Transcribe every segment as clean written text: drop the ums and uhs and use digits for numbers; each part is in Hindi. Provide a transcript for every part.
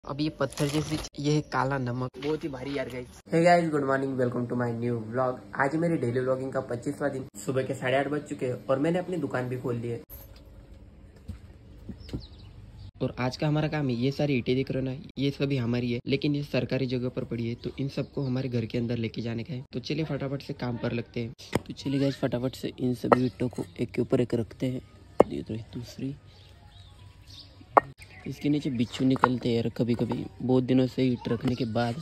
अब ये पत्थर जैसी ये है काला नमक, बहुत ही भारी यार guys. Hey guys, good morning, welcome to my new vlog. आज मेरी डेली व्लॉगिंग का 25वां दिन। सुबह के 8:30 बज चुके हैं और मैंने अपनी दुकान भी खोल ली है। और आज का हमारा काम है, ये सारी ईंटें दिख रहे हो ना, ये सभी हमारी है, लेकिन ये सरकारी जगह पर पड़ी है, तो इन सबको हमारे घर के अंदर लेके जाने का है। तो चलिए फटाफट से काम पर लगते हैं। तो चलिए गाइस, फटाफट से इन सभी ईंटों को एक के ऊपर एक रखते हैं। ये तो दूसरी, इसके नीचे बिच्छू निकलते हैं कभी कभी, बहुत दिनों से ईंट रखने के बाद।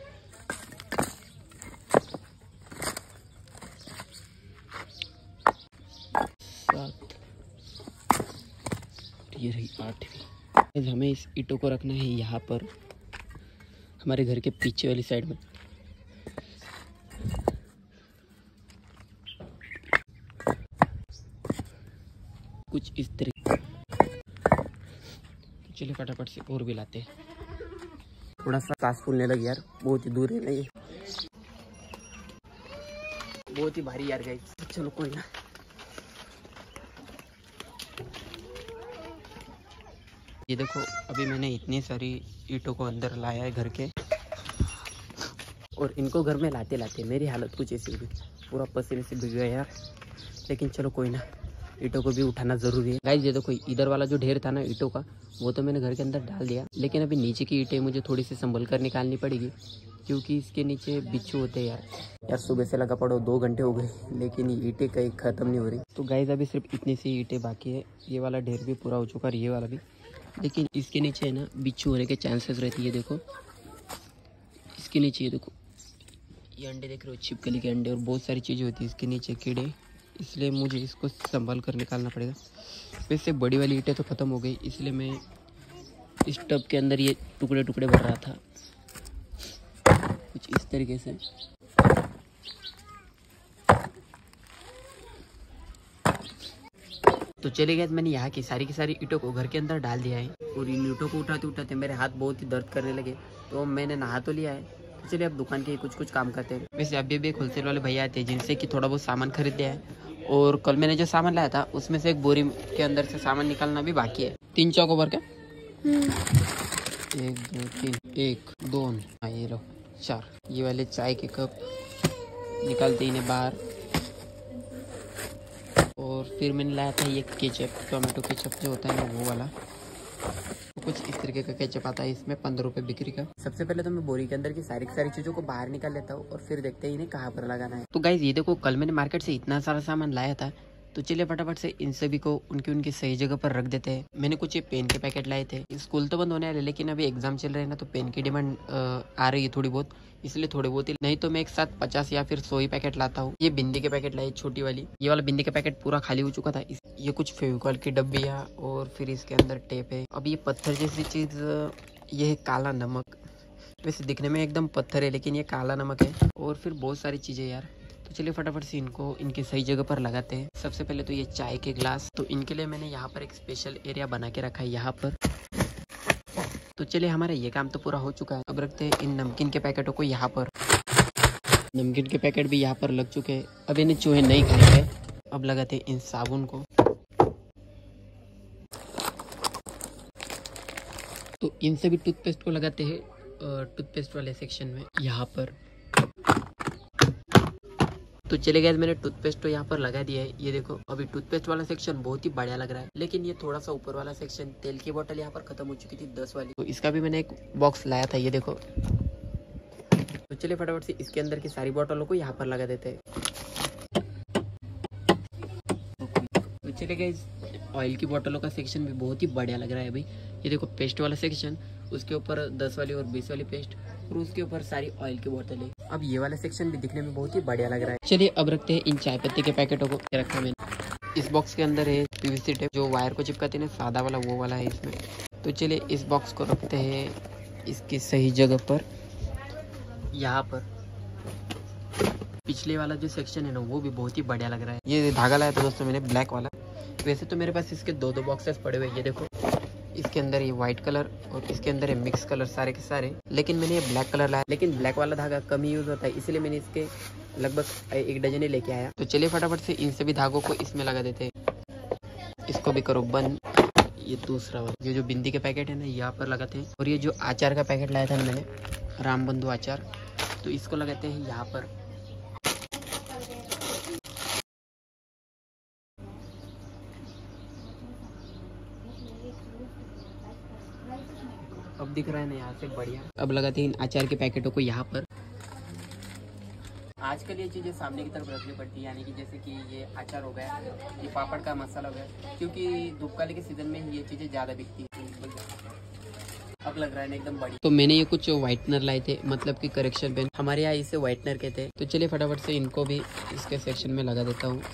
सात, ये रही 8वीं। हमें इस ईंटों को रखना है यहाँ पर, हमारे घर के पीछे वाली साइड में। कुछ इस तरह। चलिए फटाफट से और भी लाते हैं। थोड़ा सा सांस फूलने लगी यार, बहुत ही दूर है ना ये, बहुत ही भारी यार गाइस। चलो कोई ना। ये देखो, अभी मैंने इतनी सारी ईंटों को अंदर लाया है घर के, और इनको घर में लाते लाते मेरी हालत कुछ ऐसी हुई, पूरा पसीने से भीग गया यार। लेकिन चलो कोई ना, ईंटों को भी उठाना जरूरी है गाइस। ये देखो, इधर वाला जो ढेर था ना ईंटों का, वो तो मैंने घर के अंदर डाल दिया, लेकिन अभी नीचे की ईंटें मुझे थोड़ी सी संभल कर निकालनी पड़ेगी, क्योंकि इसके नीचे बिच्छू होते हैं यार। सुबह से लगा पड़ो, 2 घंटे हो गए, लेकिन ये ईंटें कहीं खत्म नहीं हो रही। तो गाइस, अभी सिर्फ इतनी सी ईंटें बाकी है। ये वाला ढेर भी पूरा हो चुका है, ये वाला भी, लेकिन इसके नीचे है ना बिच्छू होने के चांसेस रहती है। देखो इसके नीचे, ये देखो, ये अंडे देख रहे हो, छिपकली के अंडे, और बहुत सारी चीज़ें होती है इसके नीचे, कीड़े, इसलिए मुझे इसको संभाल कर निकालना पड़ेगा। वैसे बड़ी वाली ईंटें तो ख़त्म हो गई, इसलिए मैं इस टब के अंदर ये टुकड़े टुकड़े भर रहा था, कुछ इस तरीके से। तो चले गए, मैंने यहाँ की सारी ईंटों को घर के अंदर डाल दिया है, और इन ईंटों को उठाते उठाते मेरे हाथ बहुत ही दर्द करने लगे, तो मैंने नहा तो लिया है। तो चलिए अब दुकान के कुछ काम करते हैं। वैसे अभी भी एक होलसेल वाले भैया आते हैं, जिनसे कि थोड़ा बहुत सामान खरीद लिया है, और कल मैंने जो सामान लाया था उसमें से एक बोरी के अंदर से सामान निकालना भी बाकी है। 3 चौको भर के 1 2 3 1 2, हाँ ये लो 4। ये वाले चाय के कप निकालते ही इन्हें बाहर। और फिर मैंने लाया था ये केचप, टोमेटो केचप जो होता है ना, वो वाला। कुछ इस तरीके का केचप आता है, इसमें 15 रुपये बिक्री का। सबसे पहले तो मैं बोरी के अंदर की सारी चीजों को बाहर निकाल लेता हूँ, और फिर देखते हैं इन्हें कहाँ पर लगाना है। तो गाइज, ये देखो, कल मैंने मार्केट से इतना सारा सामान लाया था, तो चलिए फटाफट से इन सभी को उनकी सही जगह पर रख देते हैं। मैंने कुछ ये पेन के पैकेट लाए थे। स्कूल तो बंद होने वाले, लेकिन अभी एग्जाम चल रहे हैं ना, तो पेन की डिमांड आ रही है थोड़ी बहुत, इसलिए थोड़े बहुत ही, नहीं तो मैं एक साथ 50 या फिर 100 ही पैकेट लाता हूँ। ये बिंदी के पैकेट लाए, छोटी वाली। ये वाला बिंदी का पैकेट पूरा खाली हो चुका था। ये कुछ फेविकॉल की डब्बियाँ, और फिर इसके अंदर टेप है। अब ये पत्थर जैसी चीज, ये है काला नमक। वैसे दिखने में एकदम पत्थर है, लेकिन ये काला नमक है। और फिर बहुत सारी चीजें यार। तो चलिए फटाफट से इनको इनकी सही जगह पर लगाते हैं। सबसे पहले तो ये चाय के ग्लास, तो इनके लिए मैंने यहाँ पर एक स्पेशल एरिया बना के रखा है यहाँ पर। तो चलिए, हमारा ये काम तो पूरा हो चुका है। अब रखते हैं इन नमकीन के पैकेटों को यहाँ पर। नमकीन के पैकेट भी यहाँ पर लग चुके हैं। अब इन्हें चूहे नहीं खाएंगे। अब लगाते हैं इन साबुन को। तो इन सभी टूथपेस्ट को लगाते हैं टूथपेस्ट वाले सेक्शन में यहाँ पर। तो चले गए, मैंने टूथपेस्ट तो यहाँ पर लगा दिया है। ये देखो, अभी टूथपेस्ट वाला सेक्शन बहुत ही बढ़िया लग रहा है, लेकिन ये थोड़ा सा ऊपर वाला सेक्शन, तेल की बोतल यहाँ पर खत्म हो चुकी थी 10 वाली, तो इसका भी मैंने एक बॉक्स लाया था। ये देखो, तो चलिए फटाफट से इसके अंदर की सारी बोतलों को यहाँ पर लगा देते हैं। तो चलिए गाइस, ऑयल की बोतलों का सेक्शन भी बहुत ही बढ़िया लग रहा है अभी। ये देखो, पेस्ट वाला सेक्शन, उसके ऊपर 10 वाली और 20 वाली पेस्ट, और उसके ऊपर सारी ऑयल की बोतलें। अब ये वाला सेक्शन भी दिखने में बहुत ही बढ़िया लग रहा है। चलिए अब रखते हैं इन चाय पत्ती के पैकेटों को। रखा मैंने इस बॉक्स के अंदर है पीवीसी टेप, जो वायर को चिपकाती है, सादा वाला वो वाला है इसमें। तो चलिए इस बॉक्स को रखते हैं इसकी सही जगह पर, यहाँ पर। पिछले वाला जो सेक्शन है ना, वो भी बहुत ही बढ़िया लग रहा है। ये धागा लाया था दोस्तों मैंने, ब्लैक वाला। वैसे तो मेरे पास इसके 2 बॉक्सेस पड़े हुए। ये देखो, इसके अंदर ये व्हाइट कलर, और इसके अंदर है मिक्स कलर सारे के सारे, लेकिन मैंने ये ब्लैक कलर लाया, लेकिन ब्लैक वाला धागा कम ही यूज होता है, इसलिए मैंने इसके लगभग 1 डजन ही लेके आया। तो चलिए फटाफट से इन सभी धागों को इसमें लगा देते हैं। इसको भी करो बंद। ये दूसरा वाला, ये जो बिंदी के पैकेट है ना यहाँ पर लगाते हैं। और ये जो अचार का पैकेट लाया था मैंने, रामबंधु अचार, तो इसको लगाते हैं यहाँ पर। अब दिख रहा है ना यहाँ से बढ़िया। अब लगाते हैं इन अचार के पैकेटों को यहाँ पर। आजकल ये चीज़ें सामने की तरफ रखनी पड़ती है, यानी कि जैसे कि ये अचार हो गया, ये पापड़ का मसाला हो गया, क्योंकि धूपकाली के सीजन में ये चीज़ें ज़्यादा बिकती है। अब लग रहा है ना एकदम बढ़िया। तो मैंने ये कुछ व्हाइटनर लाए थे, मतलब कि करेक्शन पेन, हमारे यहाँ इसे व्हाइटनर कहते हैं। तो चलिए फटाफट से इनको भी इसके सेक्शन में लगा देता हूँ।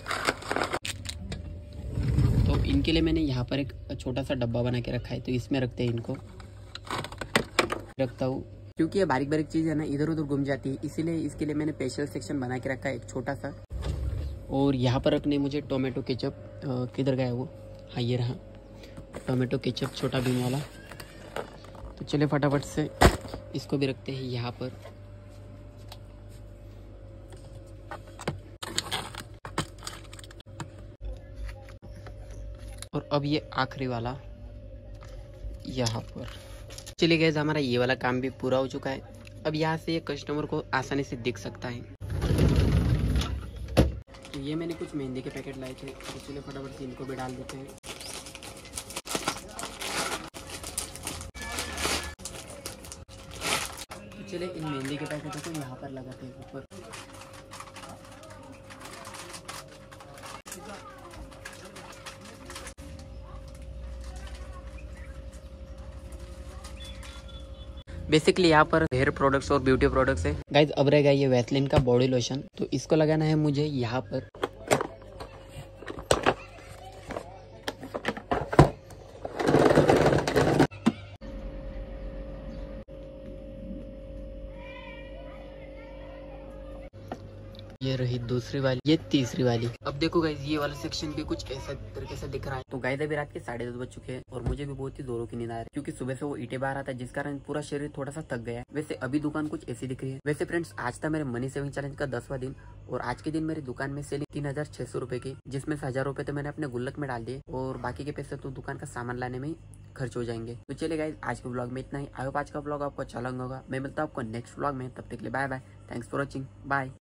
तो इनके लिए मैंने यहाँ पर एक छोटा सा डब्बा बना के रखा है, तो इसमें रखते हैं इनको, रखता हूँ। क्योंकि ये बारीक बारीक चीज़ है ना इधर उधर घूम जाती है, इसीलिए इसके लिए मैंने स्पेशल सेक्शन बना के रखा है एक छोटा सा। और यहाँ पर रखने मुझे टोमेटो केचप, किधर गया वो, हाँ ये रहा टोमेटो केचप छोटा बीन वाला। तो चलिए फटाफट से इसको भी रखते हैं यहाँ पर। और अब ये आखिरी वाला यहाँ पर। चलिए गाइस, हमारा ये वाला काम भी पूरा हो चुका है। अब यहाँ से ये कस्टमर को आसानी से दिख सकता है। तो ये मैंने कुछ मेहंदी के पैकेट लाए थे, तो चलिए फटाफट से इनको भी डाल देते हैं। तो चलिए इन मेहंदी के पैकेटों को यहाँ पर लगाते हैं ऊपर। बेसिकली यहाँ पर हेयर प्रोडक्ट्स और ब्यूटी प्रोडक्ट्स है गाइज। अब रहेगा ये वैसलिन का बॉडी लोशन, तो इसको लगाना है मुझे यहाँ पर। ये रही दूसरी वाली, ये तीसरी वाली। अब देखो गाइज, ये वाला सेक्शन भी कुछ ऐसा तरीके से दिख रहा है। तो गाइज अभी रात के 10:30 बज चुके हैं और मुझे भी बहुत ही जोरों की नींद आ रही है, क्योंकि सुबह से वो ईंटें बाहर आता है, जिस कारण पूरा शरीर थोड़ा सा थक गया है। वैसे अभी दुकान कुछ ऐसी दिख रही है। वैसे फ्रेंड्स, आज था मेरे मनी सेविंग चैलेंज का 10वां दिन, और आज के दिन मेरी दुकान में सेलिंग 3600 रुपए की, जिसमें से 1000 रुपए तो मैंने अपने गुल्लक में डाल दिए, और बाकी के पैसे तो दुकान का सामान लाने में ही खर्च हो जाएंगे। तो चलिए गाइज, आज के ब्लॉग में इतना ही। आई होप आज का ब्लॉग आपको अच्छा लगा होगा। मैं मिलता हूँ आपको नेक्स्ट ब्लॉग में, तब तक के लिए bye bye. Thanks for watching, bye.